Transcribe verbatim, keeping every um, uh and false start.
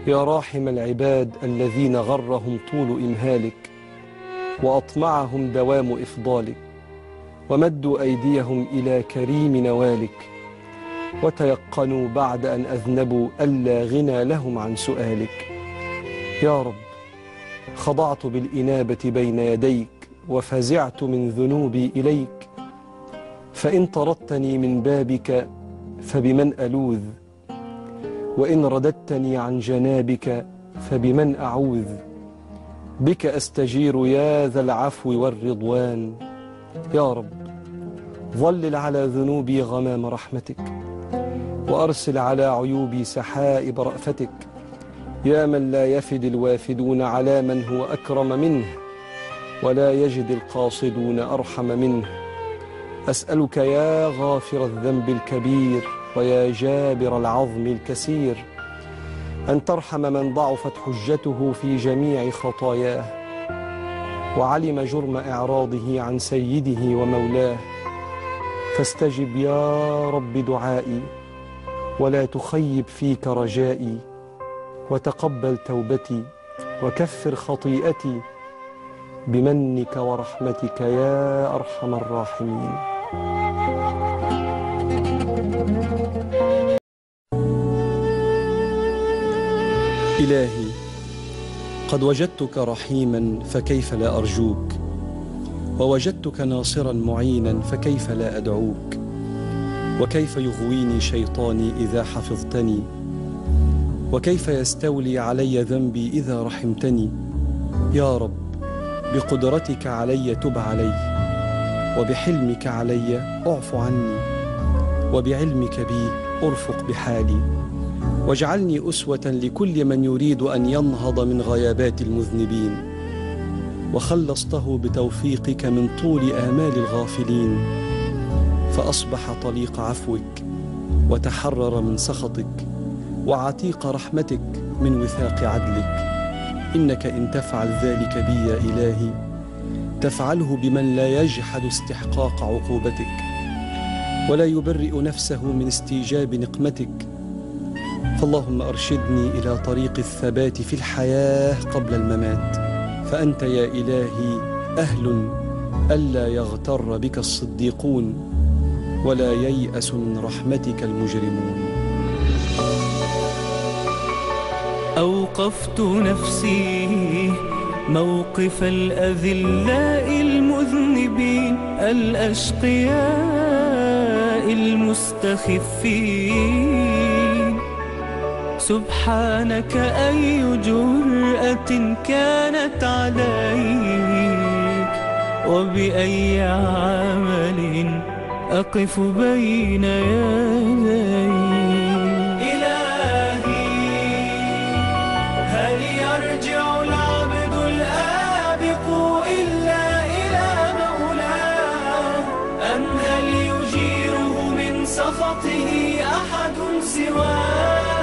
يا راحم العباد الذين غرهم طول إمهالك وأطمعهم دوام إفضالك، ومدوا أيديهم إلى كريم نوالك، وتيقنوا بعد أن أذنبوا ألا غنى لهم عن سؤالك. يا رب، خضعت بالإنابة بين يديك وفزعت من ذنوبي إليك، فإن طردتني من بابك فبمن ألوذ، وإن رددتني عن جنابك فبمن أعوذ. بك أستجير يا ذا العفو والرضوان. يا رب، ظلل على ذنوبي غمام رحمتك، وأرسل على عيوبي سحائب رأفتك، يا من لا يفد الوافدون على من هو أكرم منه، ولا يجد القاصدون أرحم منه. أسألك يا غافر الذنب الكبير ويا جابر العظم الكسير أن ترحم من ضعفت حجته في جميع خطاياه، وعلم جرم إعراضه عن سيده ومولاه، فاستجب يا رب دعائي، ولا تخيب فيك رجائي، وتقبل توبتي، وكفر خطيئتي بمنك ورحمتك يا أرحم الراحمين. إلهي، قد وجدتك رحيما فكيف لا أرجوك، ووجدتك ناصرا معينا فكيف لا أدعوك، وكيف يغويني شيطاني إذا حفظتني، وكيف يستولي علي ذنبي إذا رحمتني. يا رب، بقدرتك علي تب علي، وبحلمك علي اعف عني، وبعلمك بي أرفق بحالي، واجعلني أسوة لكل من يريد أن ينهض من غيابات المذنبين، وخلصته بتوفيقك من طول آمال الغافلين، فأصبح طليق عفوك، وتحرر من سخطك، وعتيق رحمتك من وثاق عدلك. إنك إن تفعل ذلك بي يا إلهي تفعله بمن لا يجحد استحقاق عقوبتك، ولا يبرئ نفسه من استيجاب نقمتك. فاللهم أرشدني إلى طريق الثبات في الحياة قبل الممات، فأنت يا إلهي أهل ألا يغتر بك الصديقون، ولا ييأس من رحمتك المجرمون. أوقفت نفسي موقف الأذلاء المذنبين الأشقياء المستخفين. سبحانك أي جرأة كانت عليك، وبأي عمل أقف بين يديك. سخطه أحد سواه.